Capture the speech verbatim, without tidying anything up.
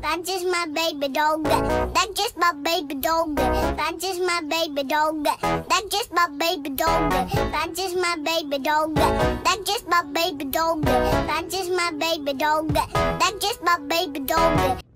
That's just my baby dog. That's just my baby dog. That's just my baby dog. That's just my baby dog. That's just my baby dog. That's just my baby dog. That's just my baby dog. That's just my baby dog.